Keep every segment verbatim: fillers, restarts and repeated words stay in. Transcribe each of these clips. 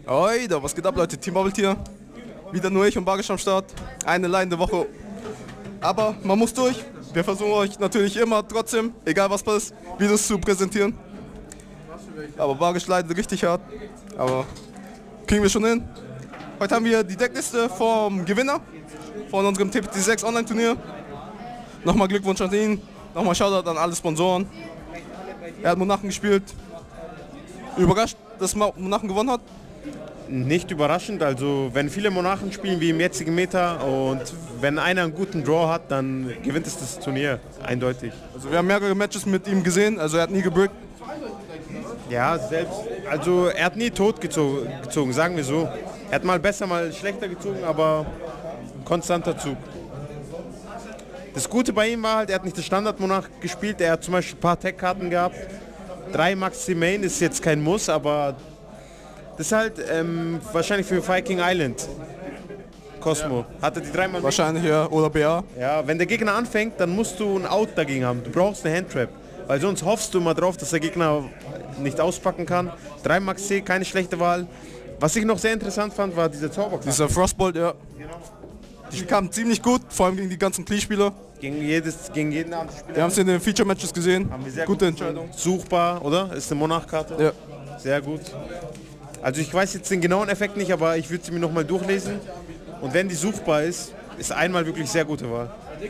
Oi, da, was geht ab, Leute? Team Bubble hier. Wieder nur ich und Bargisch am Start. Eine leidende Woche. Aber man muss durch. Wir versuchen euch natürlich immer trotzdem, egal was passiert, Videos zu präsentieren. Aber Bargisch leidet richtig hart. Aber kriegen wir schon hin. Heute haben wir die Deckliste vom Gewinner von unserem T P T sechs Online-Turnier. Nochmal Glückwunsch an ihn. Nochmal Shoutout an alle Sponsoren. Er hat Monachen gespielt. Überrascht, dass Monachen gewonnen hat? Nicht überraschend, also wenn viele Monarchen spielen wie im jetzigen Meta und wenn einer einen guten Draw hat, dann gewinnt es das Turnier, eindeutig. Also wir haben mehrere Matches mit ihm gesehen, also er hat nie gebrickt. Ja, selbst, also er hat nie tot gezogen, gezogen, sagen wir so. Er hat mal besser, mal schlechter gezogen, aber ein konstanter Zug. Das Gute bei ihm war halt, er hat nicht das Standard-Monarch gespielt, er hat zum Beispiel ein paar Tech-Karten gehabt. Drei Maxi Main ist jetzt kein Muss, aber das ist halt ähm, wahrscheinlich für Viking Island. Cosmo. Ja. Hatte die dreimal. Wahrscheinlich ja, oder B A. Ja, wenn der Gegner anfängt, dann musst du ein Out dagegen haben. Du brauchst eine Handtrap. Weil sonst hoffst du mal drauf, dass der Gegner nicht auspacken kann. drei Max C, keine schlechte Wahl. Was ich noch sehr interessant fand, war dieser Zauberkarte. Dieser Frostbolt, ja. Genau. Die kam ziemlich gut, vor allem gegen die ganzen Klee-Spieler. Gegen, jedes, gegen jeden anderen Spieler. Wir haben es in den Feature-Matches gesehen. Haben wir sehr Gute gut Entscheidung. Suchbar, oder? Ist eine Monarch-Karte. Ja. Sehr gut. Also ich weiß jetzt den genauen Effekt nicht, aber ich würde sie mir noch mal durchlesen. Und wenn die suchbar ist, ist einmal wirklich sehr gute Wahl.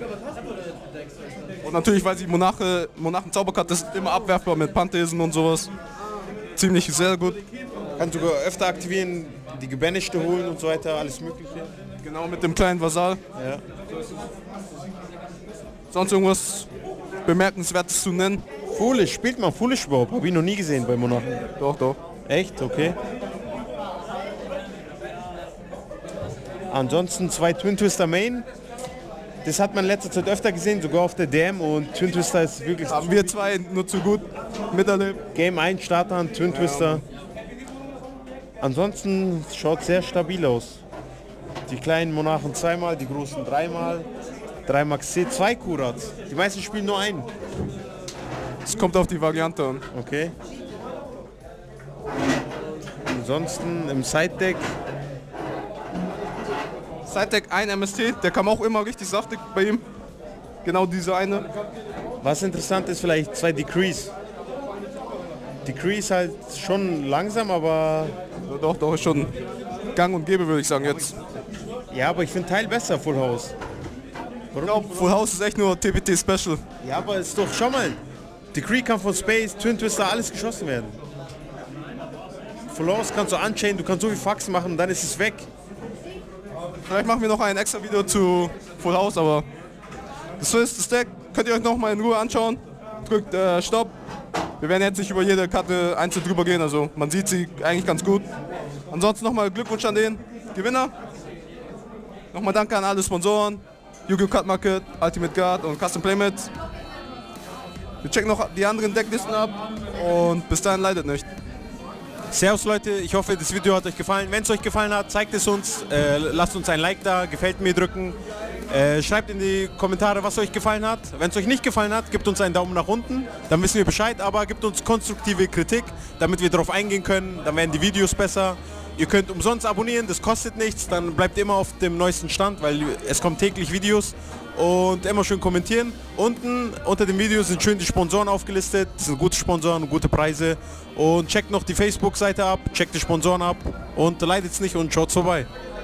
Und natürlich, weil sie Monarche, Monarchen Zauberkarte ist immer abwerfbar mit Panthesen und sowas. Ziemlich sehr gut. Kann sogar öfter aktivieren, die Gebanischte holen und so weiter, alles mögliche. Genau, mit dem kleinen Vasall. Ja. Sonst irgendwas Bemerkenswertes zu nennen? Foolish, spielt man Foolish überhaupt? Hab ich noch nie gesehen bei Monarchen. Doch, doch. Echt? Okay. Ansonsten zwei Twin Twister Main. Das hat man in letzter Zeit öfter gesehen, sogar auf der D M, und Twin Twister ist wirklich... Haben wir zwei nur zu gut miterlebt. Game eins, Starthand, Twin Twister. Ansonsten schaut sehr stabil aus. Die kleinen Monarchen zweimal, die großen dreimal. drei Max C, zwei Kurat. Die meisten spielen nur einen. Es kommt auf die Variante an. Okay. Ansonsten im Side-Deck. Side-Deck ein M S T, der kam auch immer richtig saftig bei ihm. Genau diese eine. Was interessant ist, vielleicht zwei Decrease. Decrease halt schon langsam, aber... Doch, doch, ist schon gang und gäbe, würde ich sagen jetzt. Ja, aber ich finde Teil besser, Full House. Warum? Ich glaube, Full House ist echt nur T P T Special. Ja, aber ist doch, schau mal. Decree kann von Space, Twin Twister, alles geschossen werden. Full House kannst du unchainen, du kannst so viel Faxen machen und dann ist es weg. Vielleicht machen wir noch ein extra Video zu Full House, aber das ist das Deck. Könnt ihr euch noch mal in Ruhe anschauen. Drückt äh, Stopp. Wir werden jetzt nicht über jede Karte einzeln drüber gehen, also man sieht sie eigentlich ganz gut. Ansonsten nochmal Glückwunsch an den Gewinner. Nochmal danke an alle Sponsoren, Yu-Gi-Oh! Card Market, Ultimate Guard und Custom Playmates. Wir checken noch die anderen Decklisten ab und bis dahin leidet nicht. Servus Leute, ich hoffe das Video hat euch gefallen. Wenn es euch gefallen hat, zeigt es uns, äh, lasst uns ein Like da, gefällt mir drücken. Äh, schreibt in die Kommentare, was euch gefallen hat. Wenn es euch nicht gefallen hat, gebt uns einen Daumen nach unten, dann wissen wir Bescheid, aber gebt uns konstruktive Kritik, damit wir darauf eingehen können, dann werden die Videos besser. Ihr könnt umsonst abonnieren, das kostet nichts, dann bleibt immer auf dem neuesten Stand, weil es kommen täglich Videos, und immer schön kommentieren. Unten unter dem Video sind schön die Sponsoren aufgelistet, das sind gute Sponsoren und gute Preise, und checkt noch die Facebook-Seite ab, checkt die Sponsoren ab und leidet's nicht und schaut vorbei.